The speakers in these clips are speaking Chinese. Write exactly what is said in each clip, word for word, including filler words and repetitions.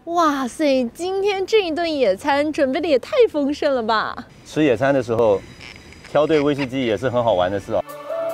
哇塞，今天这一顿野餐准备的也太丰盛了吧！ 吃野餐的时候，挑对威士忌也是很好玩的事哦。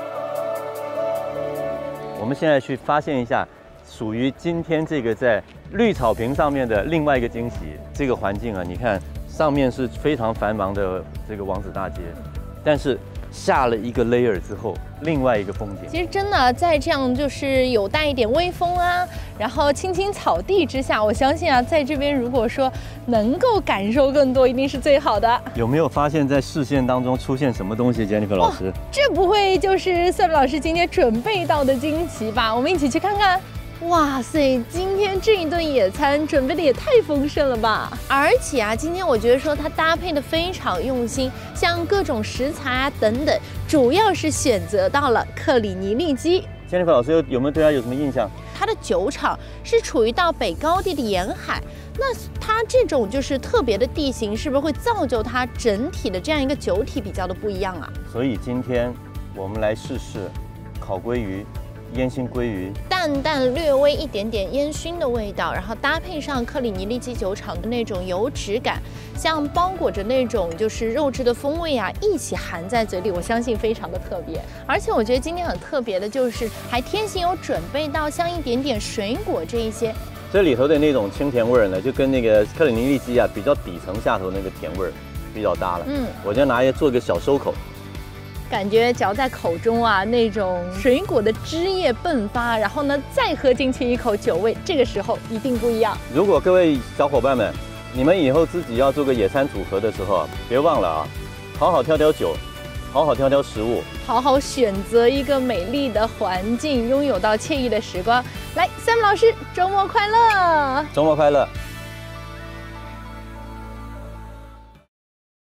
我们现在去发现一下，属于今天这个在绿草坪上面的另外一个惊喜。这个环境啊，你看上面是非常繁忙的这个王子大街，但是下了一个 layer 之后，另外一个风景。 其实真的在这样就是有带一点微风啊，然后青青草地之下，我相信啊，在这边如果说能够感受更多，一定是最好的。 有没有发现，在视线当中出现什么东西 ，Jennifer 老师？ 这不会就是Sam老师今天准备到的惊奇吧？我们一起去看看。哇塞，今天这一顿野餐准备的也太丰盛了吧！而且啊，今天我觉得说它搭配的非常用心，像各种食材啊等等，主要是选择到了克里尼利基。 Jennifer 老师有有没有对他有什么印象？ 它的酒厂是处于到北高地的沿海，那它这种就是特别的地形，是不是会造就它整体的这样一个酒体比较的不一样啊？ 所以今天我们来试试烤鲑鱼。烟熏鲑鱼， 淡淡略微一点点烟熏的味道，然后搭配上克里尼利基酒厂的那种油脂感，像包裹着那种就是肉质的风味啊，一起含在嘴里，我相信非常的特别。而且我觉得今天很特别的就是还贴心有准备到像一点点水果这一些， 这里头的那种清甜味儿呢，就跟那个克里尼利基啊比较底层下头那个甜味儿比较搭了。嗯，我就拿一做一个小收口。 感觉嚼在口中啊，那种水果的汁液迸发，然后呢，再喝进去一口酒味，这个时候一定不一样。 如果各位小伙伴们，你们以后自己要做个野餐组合的时候，别忘了啊，好好挑挑酒，好好挑挑食物， 好好选择一个美丽的环境，拥有到惬意的时光。来，Sam老师，周末快乐！ 周末快乐！